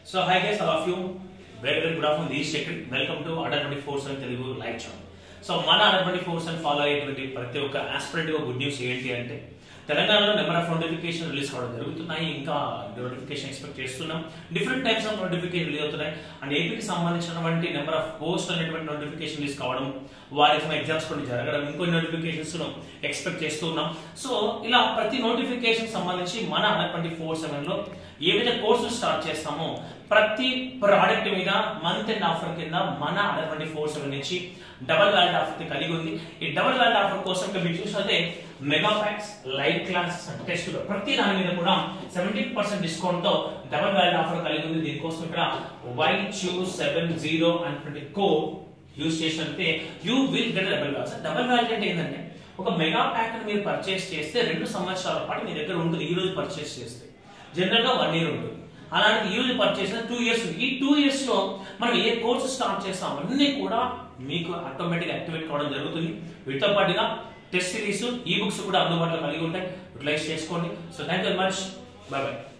So hi guys, all of you. Very good afternoon. This is Shekri. Welcome to Under 24/7 Telugu live channel. So మన Under 24/7 follow అయ్యేటువంటి ప్రతి ఒక్క aspirant గా good news ఏంటి అంటే తెలంగాణలో నెంబర్ ఆఫ్ నోటిఫికేషన్ రిలీజ్ కావడం జరుగుతున్నాయి. ఇంకా నోటిఫికేషన్ ఎక్స్పెక్ట్ చేస్తున్నాం. Different types of notification release అవుతున్నాయి. అండ్ ఏపీకి సంబంధించినటువంటి నెంబర్ ఆఫ్ పోస్ట్ అనేటువంటి నోటిఫికేషన్ రిలీజ్ కావడం, వారికి ఎగ్జామ్స్ కొన్ని జరగడం, ఇంకొన్ని నోటిఫికేషన్స్ ఎక్స్పెక్ట్ చేస్తున్నాం. సో ఇలా ప్రతి నోటిఫికేషన్ సంబంధించి మన Under 24/7 లో ఏవైతే కోర్సులు స్టార్ట్ చేస్తామో ప్రతి ప్రోడక్ట్ మీద మంత్ అండ్ ఆఫర్ కింద మన Under 24/7 నుంచి డబుల్ వాల్యూడ్ ఆఫర్ కలిగి ఉంది. ఈ డబుల్ వాల్యూడ్ ఆఫర్ కోసం మీరు చూస్తే mega packs, live classes and test ప్రతి దాని మీద కూడా 70% డిస్కౌంట్ తో డబుల్ వాల్యూడ్ ఆఫర్ కలిగి ఉంది. దీనికోసం ఇక్కడ Y270 అంటే కోడ్ యూస్ చేసినట్లయితే you will get double valued. Double valued అంటే ఏంటంటే ఒక మెగా ప్యాక్ మీరు పర్చేస్ చేస్తే 2 సంవత్సరాల పాటు మీ దగ్గర ఉంటుంది. ఈ రోజు పర్చేస్ చేస్తే జనరల్ గా 1 ఇయర్ ఉంటుంది. అలాంటి ఈ రోజు పర్చేస్ 2 ఇయర్స్. ఈ 2 ఇయర్స్ లో మనం ఏ కోర్సు స్టార్ట్ చేస్తాం అన్ని కూడా మీకు ఆటోమేటిక్ యాక్టివేట్ కావడం జరుగుతుంది. వీటితో పాటుగా టెస్ట్ సిరీస్, ఈ బుక్స్ కూడా అందుబాటులో కలిగి ఉంటాయి. యూటిలైజ్ చేసుకోండి. So thank you very much. Bye by.